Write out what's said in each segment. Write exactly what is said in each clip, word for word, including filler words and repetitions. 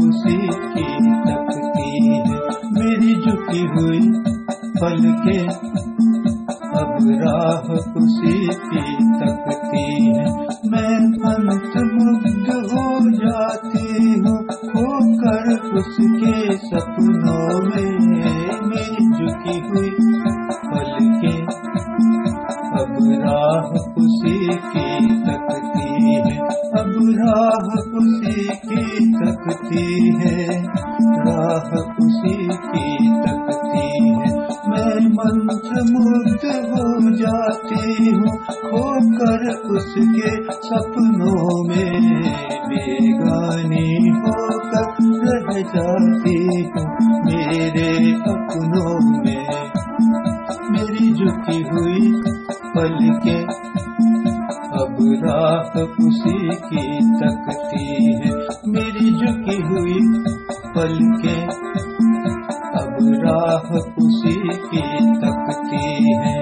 खुशी की तकती है। मेरी झुकी हुई पलकें अब राह खुशी की तकती है। मैं मंत्रमुग्ध हो जाती हूँ होकर उसके सपनों में। मेरी झुकी हुई पलकें अब राह खुशी की तकती है। अब राह खुशी की तकती है, राह खुशी की तकती है। मैं मंत्रमुग्ध हो जाती हूँ होकर उसके सपनों में। बेगानी होकर रह जाती हूँ मेरे अपनों में। मेरी झुकी हुई पलकें अब राह खुशी की तकती है। मेरी झुकी हुई पलकें अब राह खुशी की तकती है।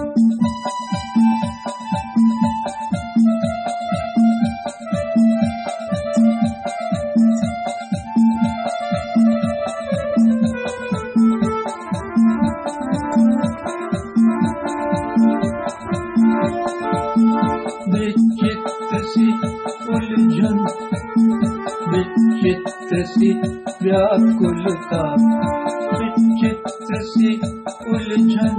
विचित्र सी उलझन, विचित्र सी व्याकुलता, विचित्र सी उलझन,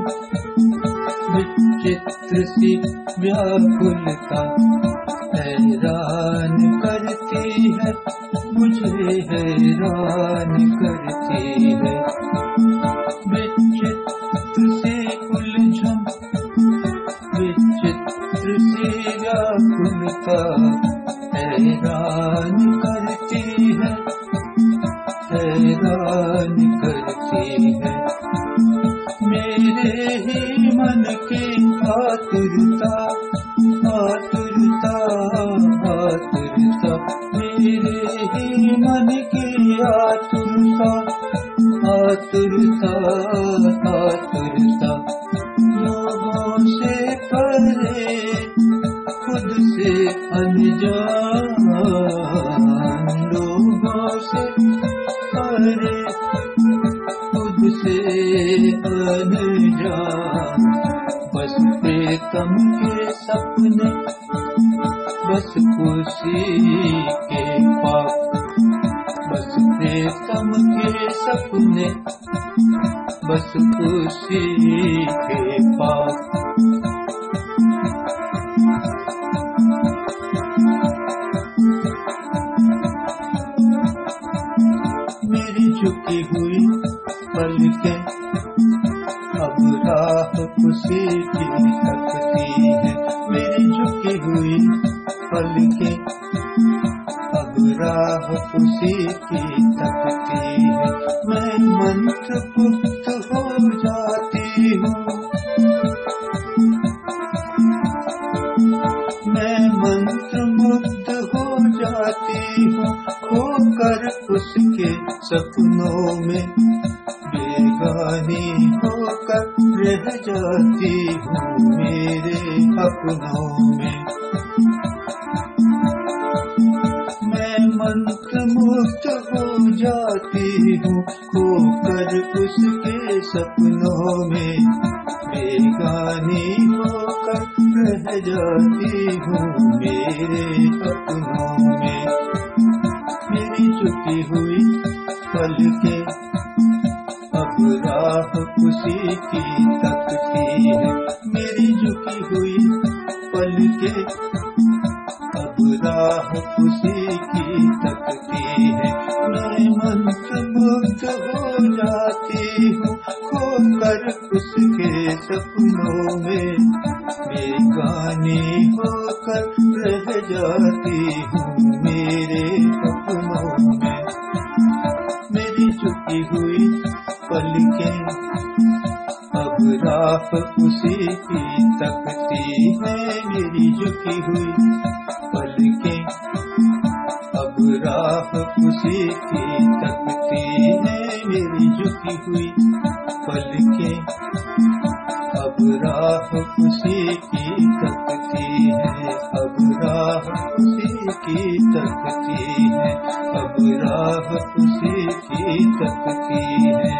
विचित्र सी व्याकुलता हैरान करती है मुझे, हैरान करती है। विचित्र सी उलझन, विचित्र सी व्याकुलता हैरान करती है, हैरान करती है। मेरे ही मन की आतुरता, आतुरता, आतुरता, मेरे ही मन की आतुरता, आतुरता, आतुरता। लोगों से परे खुद से अनजान, लोगों से परे खुद से अनजान। बस प्रीतम के सपने, बस खुशी के पाप, बस प्रीतम के सपने, बस खुशी के पाप। मेरी झुकी हुई पलकें अब राह खुशी की तकती है। मेरी झुकी हुई पलकें अब राह खुशी की तकती है। मैं मंत्रमुग्ध हो जाती हूँ, मैं मंत्रमुग्ध हो जाती हूँ होकर उसके सपनों में। बेगानी होकर रह जाती हूँ मेरे अपनों में। मैं मंत्रमुग्ध हो जाती हूँ होकर उसके सपनों में। बेगानी होकर रह जाती हूँ मेरे अपनों में। मेरी झुकी हुई पलकें अब राह खुशी की तकती है। मेरी झुकी हुई पलकें अब राह खुशी की तकती है। मैं मंत्रमुग्ध हो जाती हूँ खोकर उसके सपनों में। बेगानी होकर रह जाती हूँ मेरे अपनों में। मेरी झुकी हुई पलकें अब राह खुशी की तकती है। मेरी झुकी हुई पलकें अब राह खुशी की तकती है। मेरी झुकी हुई पलकें अब राह खुशी की तकती है। अब राह खुशी की तकती है। अब राह उसी की तकती है।